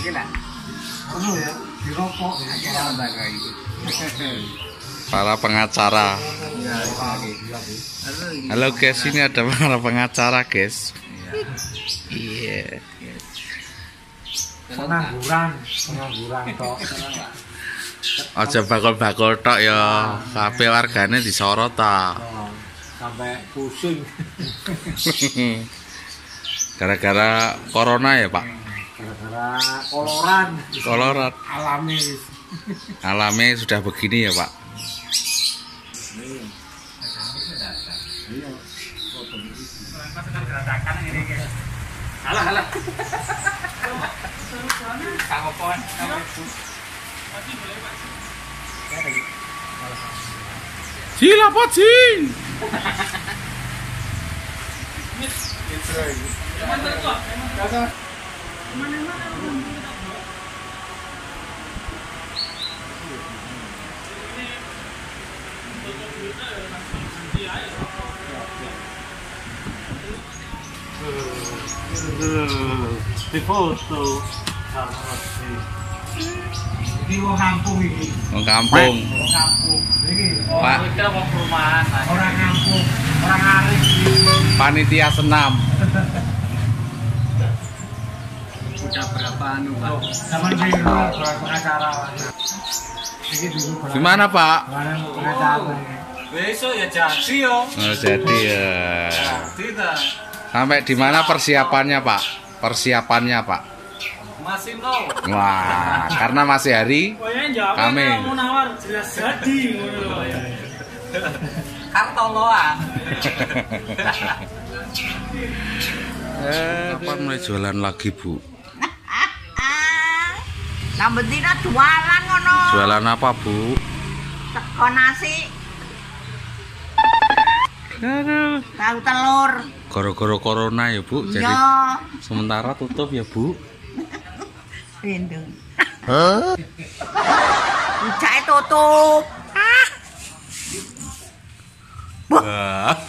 Para pengacara. Halo guys, ini ada para pengacara guys. Iya. Pengangguran tok. Aja bakul-bakul tok ya. Kabeh wargane disorot ta. Sampai pusing. Gara-gara corona ya, Pak. Gara-gara koloran. Alami sudah begini ya, Pak. Halah. Kangopon. Sila pocing. Di foto. Ini wong kampung iki. Wong kampung. Wong kampung. Iki. Pak. Kita mau perumahan. Orang kampung, orang arif. Panitia senam. Udah berapa anu, Pak? Zaman dulu pengacara. Iki dulu. Gimana, Pak? Pengacara. Besok ya jadi yo. Oh, jadi ya. Tidak. Sampai di mana persiapannya, Pak? Persiapannya, Pak. Masih nol. Wah, karena masih hari Kamis. Mau nawar jelas jadi. Kartoloan. Kapan mulai jualan lagi, Bu? Nambetina jualan ngono. Jualan apa, Bu? Sego nasi. Aduh. Tahu telur. Gara-gara corona ya, Bu. Jadi Ya. sementara tutup ya, Bu. Rindu. Ujake tutup. Wah.